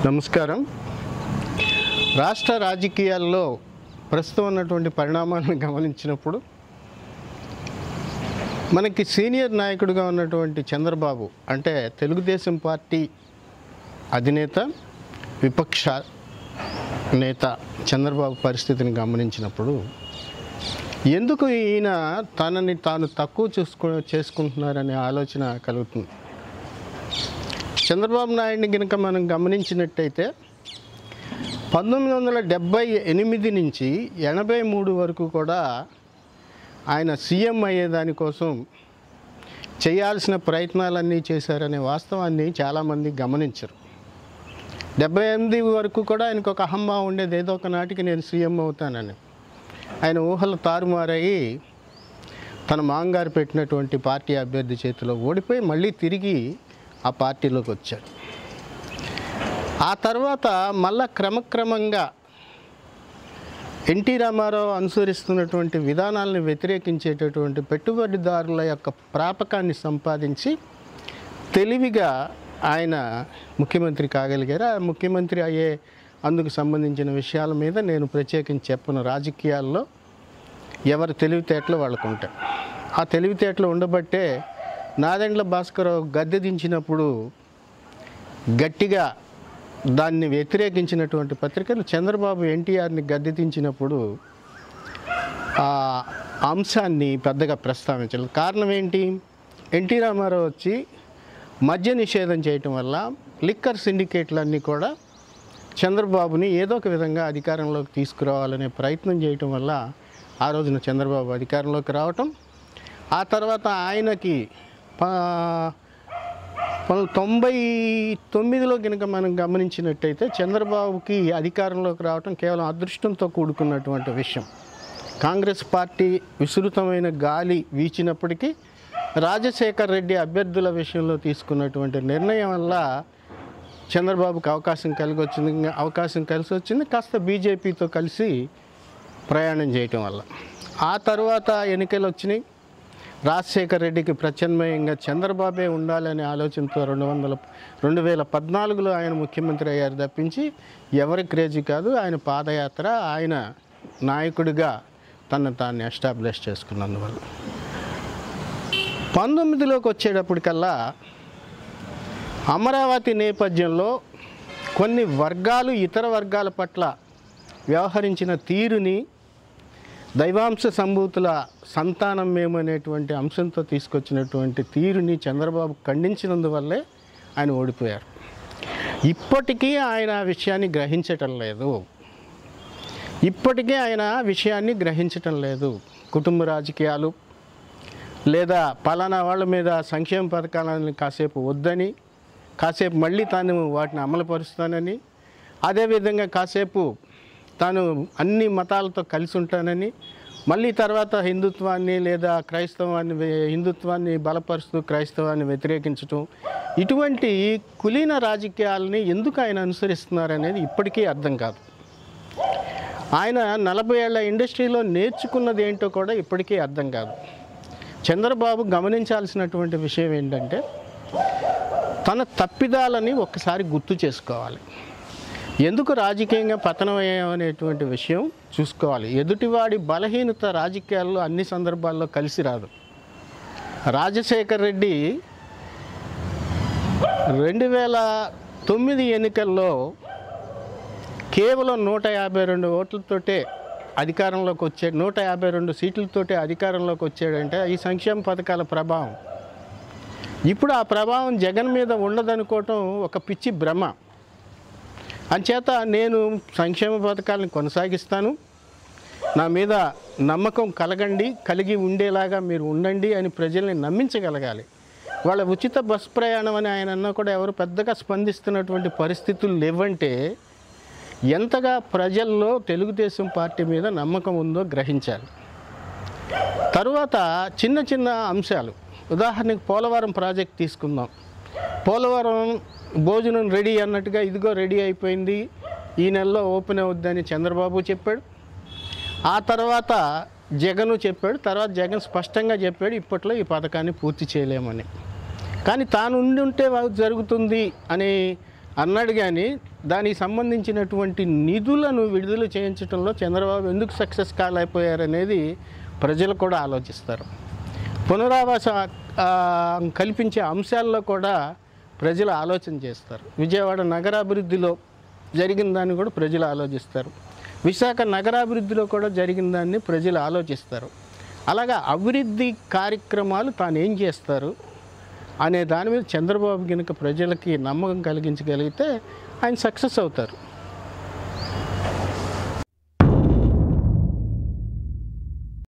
నమస్కారం. రాష్ట్ర రాజకీయాల్లో ప్రస్తుతం ఉన్నటువంటి పరిణామాలను గమనించినప్పుడు మనకి సీనియర్ నాయకుడిగా ఉన్నటువంటి చంద్రబాబు అంటే తెలుగుదేశం పార్టీ అధినేత, విపక్ష నేత చంద్రబాబు పరిస్థితిని గమనించినప్పుడు ఎందుకు ఈయన తనని తాను తక్కువ చేసుకుంటున్నారనే ఆలోచన కలుగుతుంది. చంద్రబాబు నాయుడిని కనుక మనం గమనించినట్టయితే 1978 నుంచి 83 వరకు కూడా ఆయన సీఎం అయ్యేదానికోసం చేయాల్సిన ప్రయత్నాలన్నీ చేశారనే వాస్తవాన్ని చాలామంది గమనించరు. 78 వరకు కూడా ఆయనకు ఒక అహంభావం ఉండేది, ఏదో ఒక నాటికి నేను సీఎం అవుతానని. ఆయన ఊహలు తారుమారయ్యి తన మాంగారు పెట్టినటువంటి పార్టీ అభ్యర్థి చేతిలో ఓడిపోయి మళ్ళీ తిరిగి ఆ పార్టీలోకి వచ్చాడు. ఆ తర్వాత మళ్ళా క్రమక్రమంగా ఎన్టీ రామారావు అనుసరిస్తున్నటువంటి విధానాలను వ్యతిరేకించేటటువంటి పెట్టుబడిదారుల యొక్క ప్రాపకాన్ని సంపాదించి తెలివిగా ఆయన ముఖ్యమంత్రి కాగలిగారు. ఆ ముఖ్యమంత్రి అయ్యే అందుకు సంబంధించిన విషయాల మీద నేను ప్రత్యేకించి చెప్పను. రాజకీయాల్లో ఎవరి తెలివితేటలు వాళ్ళకు ఉంటాయి. ఆ తెలివితేటలు ఉండబట్టే నాదెండ్ల భాస్కరరావు గద్దె దించినప్పుడు గట్టిగా దాన్ని వ్యతిరేకించినటువంటి పత్రికలు చంద్రబాబు ఎన్టీఆర్ని గద్దె దించినప్పుడు ఆ అంశాన్ని పెద్దగా ప్రస్తావించలేదు. కారణం ఏంటి? ఎన్టీ రామారావు వచ్చి మద్య నిషేధం చేయటం వల్ల లిక్కర్ సిండికేట్లన్నీ కూడా చంద్రబాబుని ఏదో ఒక విధంగా అధికారంలోకి తీసుకురావాలనే ప్రయత్నం చేయటం వల్ల ఆ రోజున చంద్రబాబు అధికారంలోకి రావటం, ఆ తర్వాత ఆయనకి 1999లో కనుక మనం గమనించినట్టయితే చంద్రబాబుకి అధికారంలోకి రావటం కేవలం అదృష్టంతో కూడుకున్నటువంటి విషయం. కాంగ్రెస్ పార్టీ విస్తృతమైన గాలి వీచినప్పటికీ రాజశేఖర్ రెడ్డి అభ్యర్థుల విషయంలో తీసుకున్నటువంటి నిర్ణయం వల్ల చంద్రబాబుకి అవకాశం కలిసి వచ్చింది. కాస్త బీజేపీతో కలిసి ప్రయాణం చేయటం వల్ల. ఆ తర్వాత ఎన్నికలు వచ్చినాయి. రాజశేఖర్ రెడ్డికి ప్రత్యామ్నాయంగా చంద్రబాబే ఉండాలనే ఆలోచనతో 2014లో ఆయన ముఖ్యమంత్రి అయ్యారు తప్పించి ఎవరి క్రేజీ కాదు. ఆయన పాదయాత్ర, ఆయన నాయకుడిగా తాను ఎస్టాబ్లిష్ చేసుకున్నందువల్ల. 19లోకి వచ్చేటప్పటికల్లా అమరావతి నేపథ్యంలో కొన్ని వర్గాలు ఇతర వర్గాల పట్ల వ్యవహరించిన తీరుని, దైవాంశ సంభూతుల సంతానం మేము అనేటువంటి అంశంతో తీసుకొచ్చినటువంటి తీరుని చంద్రబాబు ఖండించినందువల్లే ఆయన ఓడిపోయారు. ఇప్పటికీ ఆయన విషయాన్ని గ్రహించటం లేదు. కుటుంబ రాజకీయాలు లేదా పలానా వాళ్ళ మీద సంక్షేమ పథకాలను కాసేపు వద్దని, కాసేపు మళ్ళీ తాను వాటిని అమలుపరుస్తానని, అదేవిధంగా కాసేపు తాను అన్ని మతాలతో కలిసి ఉంటానని, మళ్ళీ తర్వాత హిందుత్వాన్ని లేదా హిందుత్వాన్ని బలపరుస్తూ క్రైస్తవాన్ని వ్యతిరేకించటం, ఇటువంటి కులీన రాజకీయాలని ఎందుకు ఆయన అనుసరిస్తున్నారనేది ఇప్పటికీ అర్థం కాదు. ఆయన 40 ఏళ్ల ఇండస్ట్రీలో నేర్చుకున్నది ఏంటో కూడా ఇప్పటికీ అర్థం కాదు. చంద్రబాబు గమనించాల్సినటువంటి విషయం ఏంటంటే తన తప్పిదాలని ఒక్కసారి గుర్తు చేసుకోవాలి. ఎందుకు రాజకీయంగా పతనం అయ్యామనేటువంటి విషయం చూసుకోవాలి. ఎదుటివాడి బలహీనత రాజకీయాల్లో అన్ని సందర్భాల్లో కలిసి రాదు. రాజశేఖర్ రెడ్డి 2009 ఎన్నికల్లో కేవలం 152 ఓట్లతోటే అధికారంలోకి వచ్చాడు. 152 సీట్లతోటే అధికారంలోకి వచ్చాడంటే ఈ సంక్షేమ పథకాల ప్రభావం. ఇప్పుడు ఆ ప్రభావం జగన్ మీద ఉండదనుకోవటం ఒక పిచ్చి భ్రమ. అంచేత నేను సంక్షేమ పథకాలను కొనసాగిస్తాను, నా మీద నమ్మకం కలిగి ఉండేలాగా మీరు ఉండండి అని ప్రజల్ని నమ్మించగలగాలి. వాళ్ళ ఉచిత బస్ ప్రయాణం అని ఆయన అన్నా కూడా ఎవరు పెద్దగా స్పందిస్తున్నటువంటి పరిస్థితులు లేవంటే ఎంతగా ప్రజల్లో తెలుగుదేశం పార్టీ మీద నమ్మకం ఉందో గ్రహించాలి. తరువాత చిన్న చిన్న అంశాలు, ఉదాహరణకు పోలవరం ప్రాజెక్ట్ తీసుకుందాం. పోలవరం భోజనం రెడీ అన్నట్టుగా ఇదిగో రెడీ అయిపోయింది, ఈ నెలలో ఓపెన్ అవుద్దని చంద్రబాబు చెప్పాడు. ఆ తర్వాత జగన్ చెప్పాడు. తర్వాత జగన్ స్పష్టంగా చెప్పాడు ఇప్పట్లో ఈ పథకాన్ని పూర్తి చేయలేమని. కానీ తాను ఉండి ఉంటే జరుగుతుంది అని అన్నాడు. కానీ దానికి సంబంధించినటువంటి నిధులను విడుదల చేయించడంలో చంద్రబాబు ఎందుకు సక్సెస్ కాలేకపోయారనేది ప్రజలు కూడా ఆలోచిస్తారు. పునరావాస కల్పించే అంశాల్లో కూడా ప్రజలు ఆలోచన చేస్తారు. విజయవాడ నగరాభివృద్ధిలో జరిగిన దాన్ని కూడా ప్రజలు ఆలోచిస్తారు. విశాఖ నగరాభివృద్ధిలో కూడా జరిగిన దాన్ని ప్రజలు ఆలోచిస్తారు. అలాగా అభివృద్ధి కార్యక్రమాలు తాను ఏం చేస్తారు అనే దాని మీద చంద్రబాబు కనుక ప్రజలకి నమ్మకం కలిగించగలిగితే ఆయన సక్సెస్ అవుతారు.